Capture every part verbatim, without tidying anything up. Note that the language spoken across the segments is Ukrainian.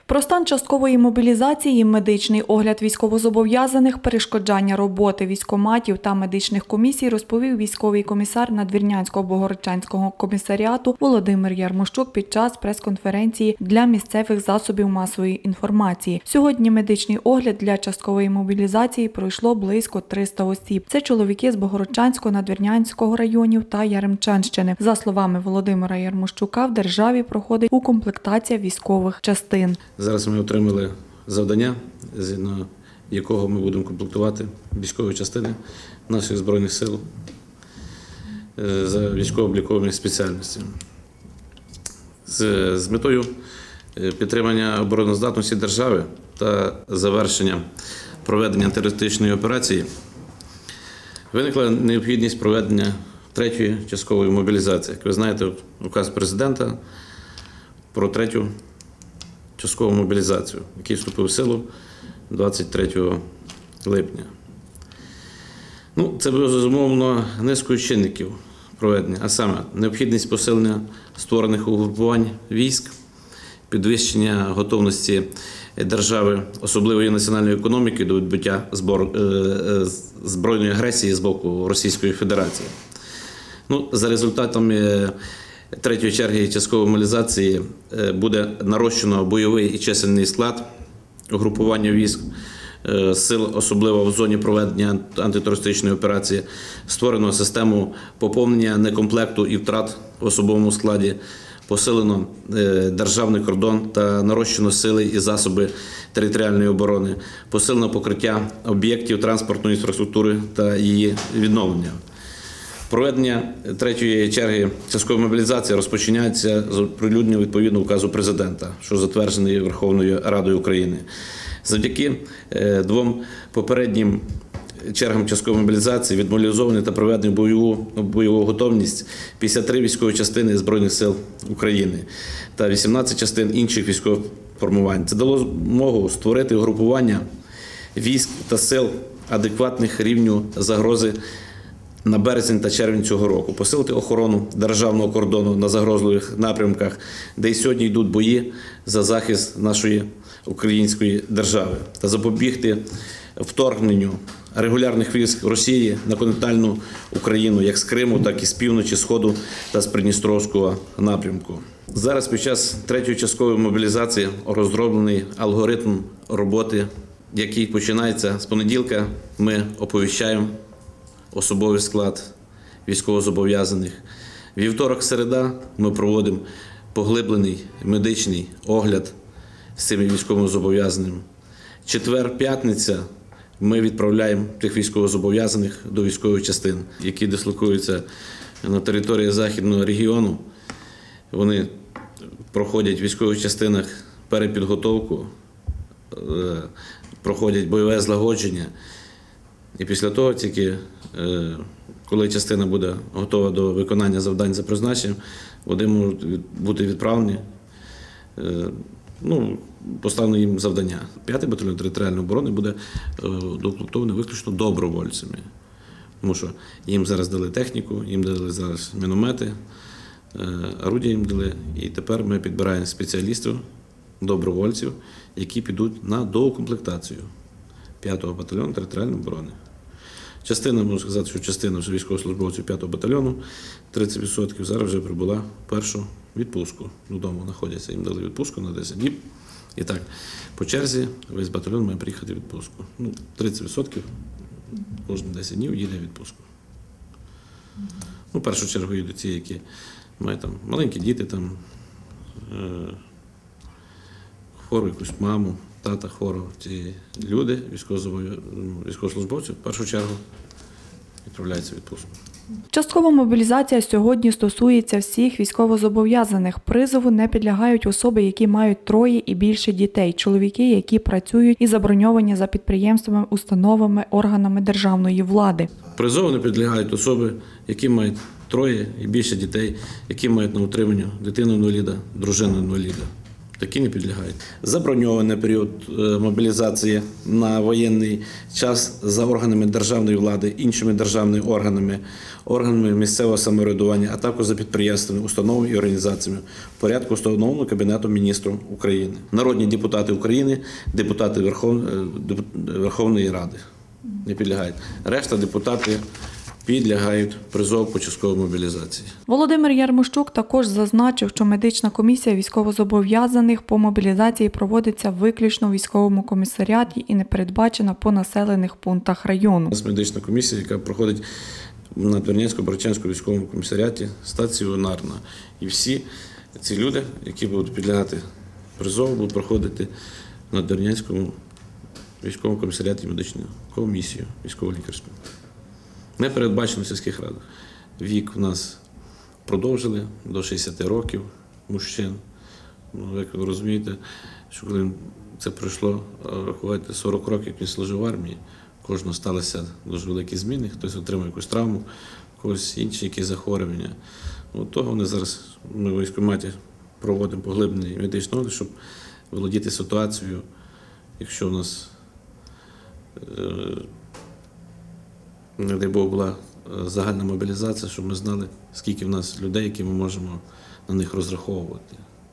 Про стан часткової мобілізації, медичний огляд військовозобов'язаних, перешкоджання роботи військкоматів та медичних комісій розповів військовий комісар Надвірнянського Богородчанського комісаріату Володимир Ярмощук під час прес-конференції для місцевих засобів масової інформації. Сьогодні медичний огляд для часткової мобілізації пройшло близько триста осіб. Це чоловіки з Богородчанського, Надвірнянського районів та Яремчанщини. За словами Володимира Ярмощука, в державі проходить укомплектація військових частин. Зараз ми отримали завдання, згідно якого ми будемо комплектувати військові частини наших Збройних сил за військово-обліковими спеціальностями. З, з метою підтримання обороноздатності держави та завершення проведення антитерористичної операції виникла необхідність проведення третьої часткової мобілізації. Як ви знаєте, указ президента про третю часткову мобілізацію, який вступив в силу двадцять третього липня. Ну, це безумовно низкою чинників проведення, а саме необхідність посилення створених угрупувань військ, підвищення готовності держави, особливої національної економіки до відбиття збройної агресії з боку Російської Федерації. Ну, за результатами третьої черги часткової мобілізації буде нарощено бойовий і чисельний склад угрупування військ, сил, особливо в зоні проведення антитерористичної операції, створено систему поповнення некомплекту і втрат в особовому складі, посилено державний кордон та нарощено сили і засоби територіальної оборони, посилено покриття об'єктів транспортної інфраструктури та її відновлення. Проведення третьої черги часткової мобілізації розпочинається з оприлюднення відповідного указу президента, що затверджений Верховною Радою України. Завдяки двом попереднім чергам часткової мобілізації відмобілізовані та проведені бойову, бойову готовність п'ятдесят три військові частини Збройних сил України та вісімнадцять частин інших військових формувань. Це дало змогу створити угрупування військ та сил адекватних рівню загрози на березень та червень цього року, посилити охорону державного кордону на загрозливих напрямках, де й сьогодні йдуть бої за захист нашої української держави, та запобігти вторгненню регулярних військ Росії на континентальну Україну, як з Криму, так і з півночі, Сходу та з Придністровського напрямку. Зараз під час третьої часткової мобілізації розроблений алгоритм роботи, який починається з понеділка. Ми оповіщаємо особовий склад військовозобов'язаних. Вівторок-середа ми проводимо поглиблений медичний огляд з цими військовозобов'язаними. Четвер-п'ятниця ми відправляємо тих військовозобов'язаних до військових частин, які дислокуються на території Західного регіону. Вони проходять в військових частинах перепідготовку, проходять бойове злагодження. І після того, тільки коли частина буде готова до виконання завдань за призначенням, вони можуть бути відправлені, ну, поставлено їм завдання. П'ятий батальйон територіальної оборони буде доукомплектований виключно добровольцями, тому що їм зараз дали техніку, їм дали зараз міномети, орудія їм дали, і тепер ми підбираємо спеціалістів, добровольців, які підуть на доукомплектацію п'ятого батальйону територіальної оборони. Частина, можу сказати, що частина військовослужбовців п'ятого батальйону, тридцять відсотків, зараз вже прибула в першу відпустку. Додому знаходяться, їм дали відпустку на десять днів. І так, по черзі весь батальйон має приїхати в відпустку. Ну, тридцять відсотків кожні десять днів їде в відпустку. Ну, в першу чергу їдуть ті, які мають там маленькі діти, там, е- хвору якусь маму, тата хворого. Ці люди, військовослужбовці, в першу чергу відправляються в відпустку. Часткова мобілізація сьогодні стосується всіх військовозобов'язаних. Призову не підлягають особи, які мають троє і більше дітей, чоловіки, які працюють і заброньовані за підприємствами, установами, органами державної влади. Призову не підлягають особи, які мають троє і більше дітей, які мають на утриманню дитину-інваліда, дружину-інваліда. Такі не підлягають. Заброньований період мобілізації на воєнний час за органами державної влади, іншими державними органами, органами місцевого самоврядування, а також за підприємствами, установами і організаціями в порядку, встановленого Кабінетом Міністрів України. Народні депутати України, депутати Верховної Ради не підлягають. Решта депутати підлягають призову по частковій мобілізації. Володимир Ярмощук також зазначив, що медична комісія військовозобов'язаних по мобілізації проводиться виключно у військовому комісаріаті і не передбачена по населених пунктах району. У нас медична комісія, яка проходить на Надвірнянсько-Богородчанському військовому комісаріаті, стаціонарна. І всі ці люди, які будуть підлягати призову, будуть проходити на Надвірнянському військовому комісаріаті медичну комісію військово-лікарську. Не передбачено в сільських радах. Вік у нас продовжили до шістдесят років мужчин. Ну, як ви розумієте, що коли це пройшло, рахувати сорок років, як він служив в армії, кожного сталися дуже великі зміни, хтось отримав якусь травму, когось інші якісь захворювання. От того вони зараз, ми в військкоматі проводимо поглиблений медичний огляд, щоб володіти ситуацією, якщо у нас не дай Бог, була загальна мобілізація, щоб ми знали, скільки в нас людей, які ми можемо на них розраховувати.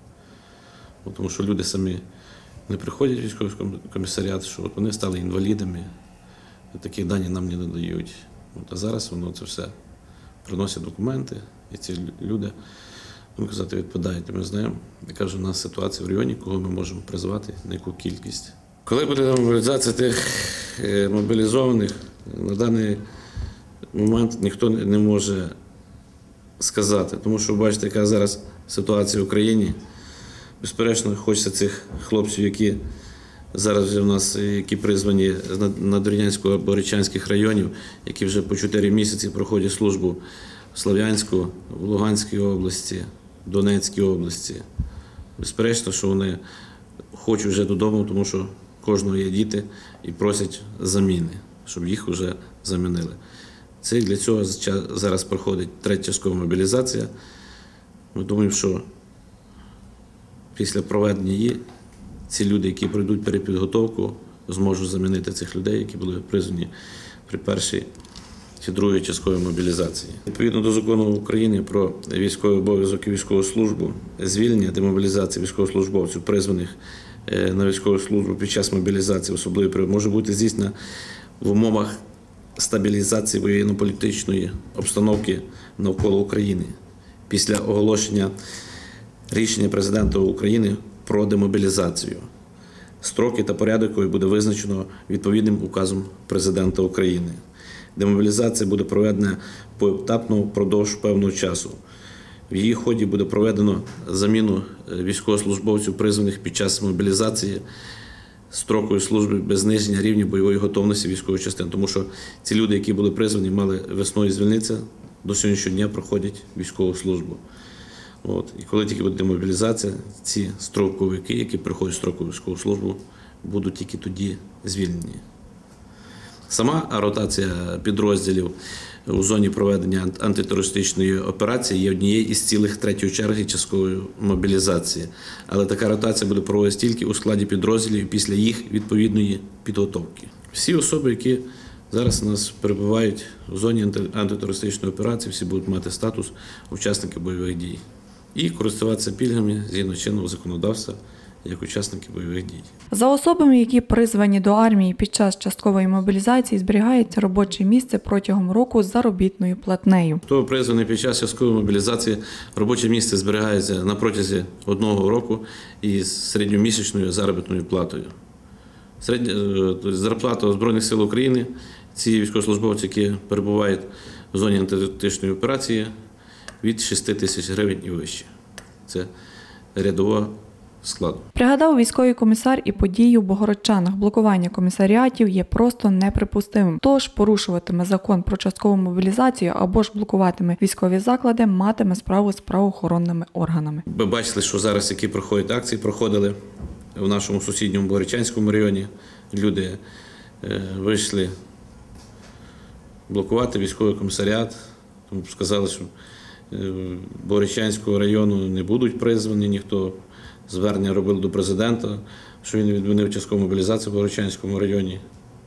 Тому що люди самі не приходять в військовий комісаріат, що от вони стали інвалідами, такі дані нам не надають. От, а зараз воно це все приносять документи, і ці люди, можна казати, відповідають. Ми знаємо, яка ж у нас ситуація в районі, кого ми можемо призвати, на яку кількість. Коли буде мобілізація тих мобілізованих, на даний момент ніхто не може сказати, тому що бачите, яка зараз ситуація в Україні. Безперечно, хочеться цих хлопців, які зараз в нас, які призвані з Надвірнянсько-Богородчанських районів, які вже по чотири місяці проходять службу в Слов'янську, в Луганській області, в Донецькій області. Безперечно, що вони хочуть вже додому, тому що у кожного є діти і просять заміни, щоб їх вже замінили. Це для цього зараз проходить третя часткова мобілізація. Ми думаємо, що після проведення її ці люди, які пройдуть перепідготовку, зможуть замінити цих людей, які були призвані при першій чи другій частковій мобілізації. Відповідно до закону України про військовий обов'язок і військову службу, звільнення демобілізації військовослужбовців, призваних на військову службу під час мобілізації особливої період, може бути здійснена в умовах стабілізації воєнно-політичної обстановки навколо України після оголошення рішення президента України про демобілізацію. Строки та порядок якої буде визначено відповідним указом президента України. Демобілізація буде проведена поетапно впродовж певного часу. В її ході буде проведено заміну військовослужбовців, призваних під час мобілізації, строкою служби без зниження рівня бойової готовності військової частини. Тому що ці люди, які були призвані, мали весною звільнитися, до сьогоднішнього дня проходять військову службу. От. І коли тільки буде демобілізація, ці строковики, які приходять строкову військову службу, будуть тільки тоді звільнені. Сама ротація підрозділів у зоні проведення антитерористичної операції є однією із цілих третьої черги часткової мобілізації. Але така ротація буде проводитися тільки у складі підрозділів після їх відповідної підготовки. Всі особи, які зараз у нас перебувають у зоні антитерористичної операції, всі будуть мати статус учасників бойових дій і користуватися пільгами згідно чинного законодавства як учасники бойових дій. За особами, які призвані до армії під час часткової мобілізації, зберігається робоче місце протягом року з заробітною платнею. Хто призваний під час часткової мобілізації, робоче місце зберігається на протязі одного року із середньомісячною заробітною платою. Середня зарплата Збройних сил України, ці військовослужбовці, які перебувають в зоні антитерористичної операції, від шести тисяч гривень і вище. Це рядового складу. Пригадав військовий комісар і події у Богородчанах. Блокування комісаріатів є просто неприпустимим. Тож порушуватиме закон про часткову мобілізацію або ж блокуватиме військові заклади, матиме справу з правоохоронними органами. Ви бачили, що зараз які проходять акції, проходили в нашому сусідньому Богородчанському районі. Люди вийшли блокувати військовий комісаріат, тому сказали, що Богородчанського району не будуть призвані ніхто. звернення робили до президента, що він відмінив часткову мобілізацію в Богородчанському районі.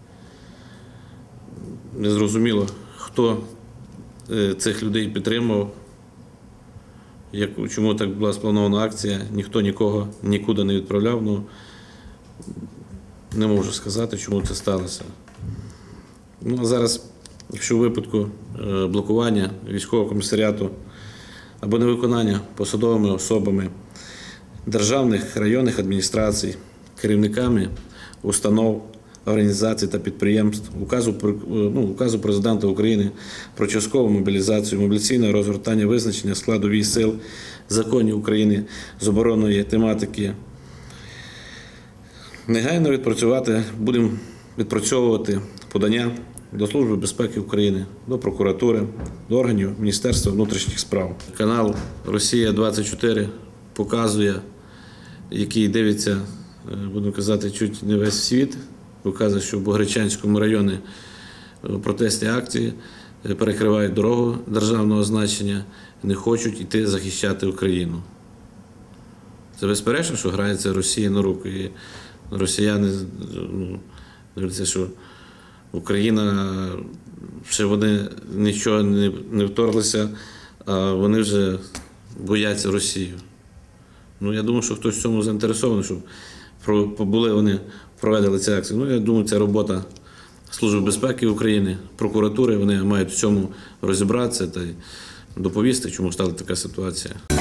Незрозуміло, хто е, цих людей підтримав, як, чому так була спланована акція, ніхто нікого нікуди не відправляв. Ну, не можу сказати, чому це сталося. Ну, а зараз, якщо у випадку е, блокування військового комісаріату або невиконання посадовими особами державних районних адміністрацій, керівниками установ, організацій та підприємств, указу, про- ну, указу Президента України про часткову мобілізацію, мобілізаційне розгортання, визначення складу військ сил, законів України з оборонної тематики, негайно відпрацювати, будемо відпрацьовувати подання до Служби безпеки України, до прокуратури, до органів Міністерства внутрішніх справ. Канал Росія двадцять чотири показує, який дивиться, е, будемо казати, чуть не весь світ, показує, що в Богородчанському районі е, протестні акції е, перекривають дорогу державного значення, не хочуть йти захищати Україну. Це безперечно, що грається Росія на руку. І росіяни ну, дивляться, що Україна, ще вони нічого не, не вторглися, а вони вже бояться Росію. Ну, я думаю, що хтось в цьому заінтересований, щоб про- побули вони, проведали ці акції. Ну, я думаю, це робота Служби безпеки України, прокуратури, вони мають в цьому розібратися та й доповісти, чому стала така ситуація.